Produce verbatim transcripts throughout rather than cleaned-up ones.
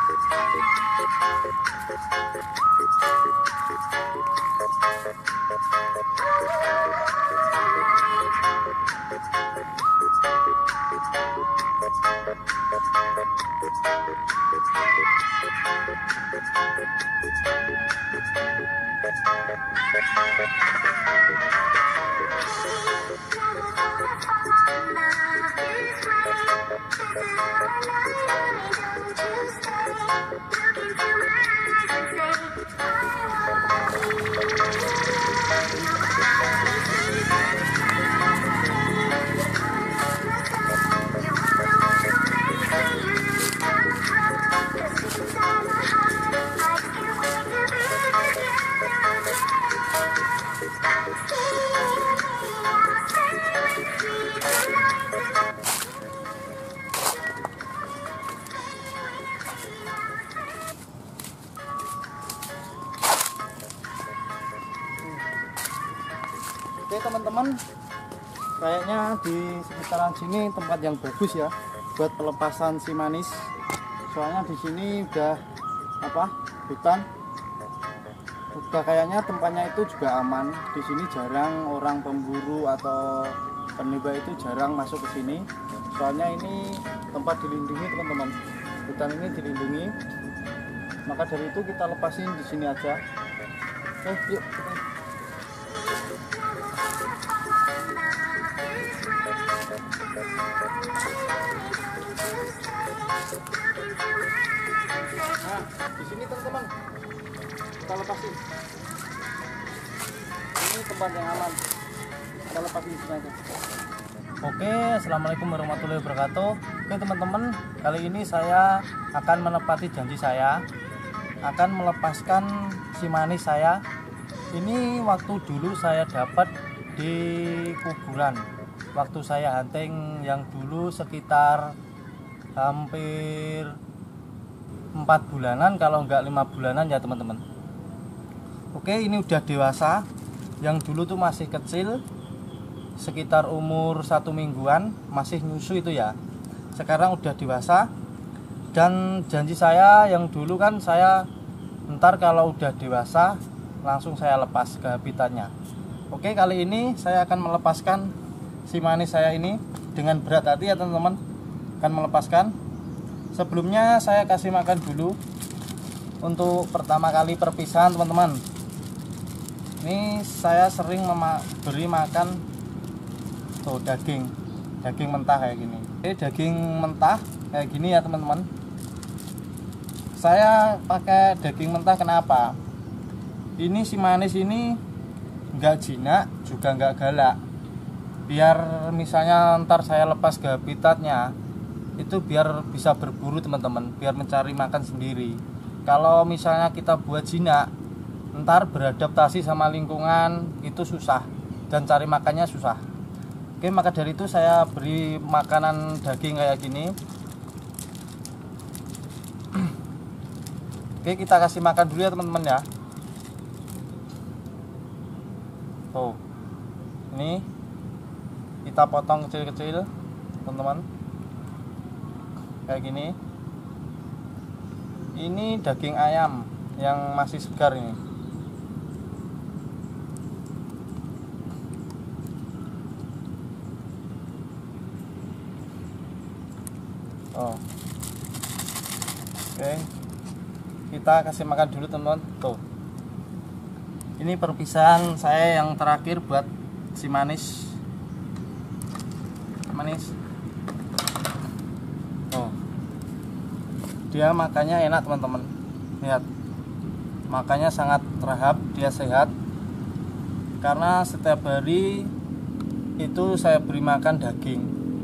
Oke teman-teman, kayaknya di sekitaran sini tempat yang bagus ya buat pelepasan si manis. Soalnya di sini udah apa hutan, udah kayaknya tempatnya itu juga aman. Di sini jarang orang pemburu atau penembak itu jarang masuk ke sini. Soalnya ini tempat dilindungi teman-teman, hutan ini dilindungi. Maka dari itu kita lepasin di sini aja. Eh, yuk. Nah, di sini teman-teman kita lepasin. Ini tempat yang aman. Kita lepasin di sini aja. Oke, assalamualaikum warahmatullahi wabarakatuh. Oke teman-teman, kali ini saya akan menepati janji saya, akan melepaskan si manis saya. Ini waktu dulu saya dapat di kuburan. Waktu saya hunting yang dulu sekitar hampir empat bulanan, kalau enggak lima bulanan ya teman-teman. Oke, ini udah dewasa. Yang dulu tuh masih kecil, sekitar umur satu mingguan, masih nyusu itu ya. Sekarang udah dewasa. Dan janji saya yang dulu kan, saya ntar kalau udah dewasa langsung saya lepas ke habitatnya. Oke, kali ini saya akan melepaskan si manis saya ini dengan berat hati ya teman-teman. Akan melepaskan. Sebelumnya saya kasih makan dulu untuk pertama kali perpisahan teman-teman. Ini saya sering beri makan tuh daging, daging mentah kayak gini. Oke, daging mentah kayak gini ya teman-teman. Saya pakai daging mentah kenapa? Ini si manis ini nggak jinak juga nggak galak. Biar misalnya ntar saya lepas ke habitatnya, itu biar bisa berburu teman-teman, biar mencari makan sendiri. Kalau misalnya kita buat jinak, ntar beradaptasi sama lingkungan itu susah dan cari makannya susah. Oke, maka dari itu saya beri makanan daging kayak gini. Oke, kita kasih makan dulu ya teman-teman ya. Tuh, ini kita potong kecil-kecil teman-teman, kayak gini. Ini daging ayam yang masih segar ini. Oh, oke, kita kasih makan dulu teman-teman. Tuh, ini perpisahan saya yang terakhir buat si manis. Manis. Oh, dia makannya enak teman-teman. Lihat, makannya sangat terahap, dia sehat. Karena setiap hari itu saya beri makan daging.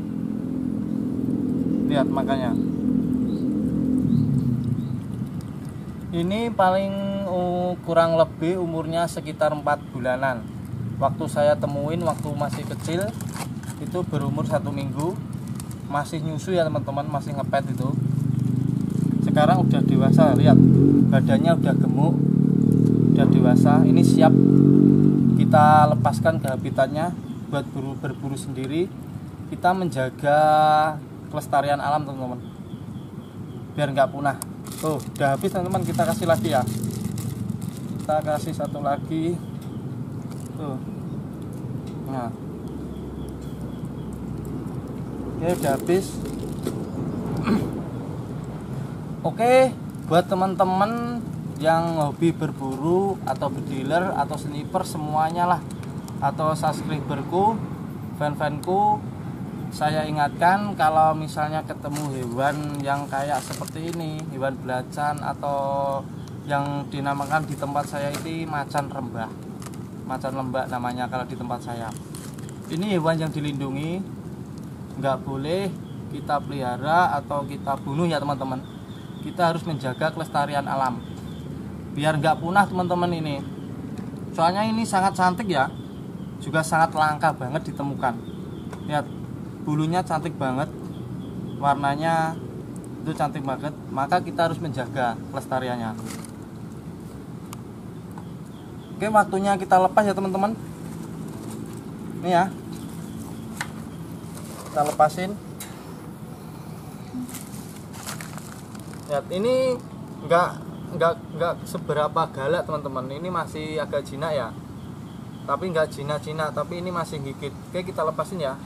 Lihat makannya. Ini paling uh, kurang lebih umurnya sekitar empat bulanan. Waktu saya temuin waktu masih kecil itu berumur satu minggu, masih nyusu ya teman-teman, masih ngepet itu. Sekarang udah dewasa, lihat badannya udah gemuk, udah dewasa. Ini siap kita lepaskan ke habitatnya buat buru, berburu sendiri. Kita menjaga kelestarian alam teman-teman, biar nggak punah. Tuh udah habis teman-teman, kita kasih lagi ya, kita kasih satu lagi tuh. Nah oke udah habis. Oke, buat teman-teman yang hobi berburu atau berdealer atau sniper semuanya lah, atau subscriberku, fan-fanku, saya ingatkan kalau misalnya ketemu hewan yang kayak seperti ini, hewan belacan atau yang dinamakan di tempat saya itu macan rembah, macan lembak namanya kalau di tempat saya. Ini hewan yang dilindungi, nggak boleh kita pelihara atau kita bunuh ya teman-teman. Kita harus menjaga kelestarian alam biar nggak punah teman-teman ini. Soalnya ini sangat cantik ya, juga sangat langka banget ditemukan. Lihat bulunya cantik banget, warnanya itu cantik banget, maka kita harus menjaga kelestariannya. Oke, waktunya kita lepas ya teman-teman. Ini ya, kita lepasin. Lihat ini enggak enggak enggak seberapa galak teman-teman. Ini masih agak jinak ya, tapi enggak jinak-jinak, tapi ini masih gigit. Oke, kita lepasin ya.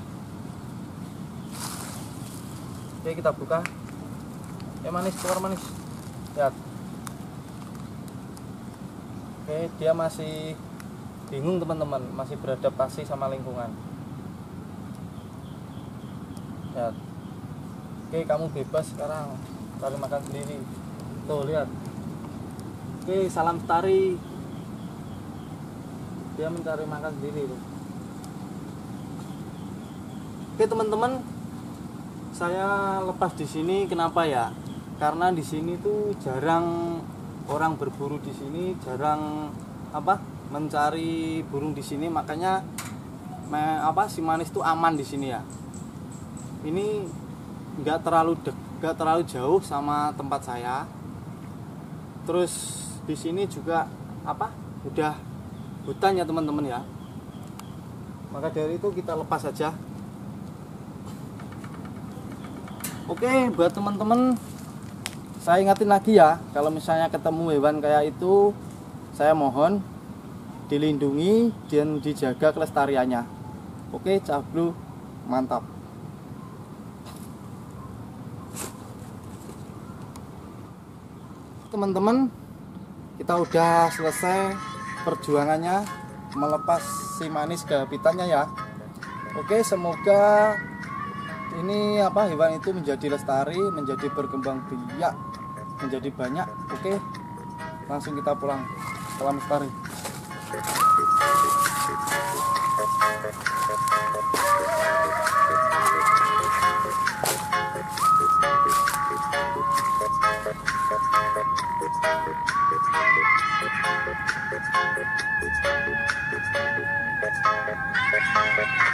Oke, kita buka. Ya manis, keluar manis. Lihat. Oke, dia masih bingung teman-teman, masih beradaptasi sama lingkungan. Lihat. Oke, kamu bebas sekarang, cari makan sendiri. Tuh lihat. Oke, salam tari. Dia mencari makan sendiri tuh. Oke teman-teman, saya lepas di sini kenapa ya? Karena di sini tuh jarang orang berburu di sini, jarang apa mencari burung di sini, makanya me, apa si manis tuh aman di sini ya. Ini nggak terlalu dek, nggak terlalu jauh sama tempat saya. Terus di sini juga apa udah hutan ya teman-teman ya. Maka dari itu kita lepas saja. Oke, buat teman-teman, saya ingatin lagi ya, kalau misalnya ketemu hewan kayak itu, saya mohon dilindungi dan dijaga kelestariannya. Oke, cablu, mantap. Teman-teman, kita udah selesai perjuangannya melepas si manis ke habitatnya ya. Oke, semoga ini apa hewan itu menjadi lestari, menjadi berkembang biak, menjadi banyak. Oke, langsung kita pulang. Salam lestari. Thank you.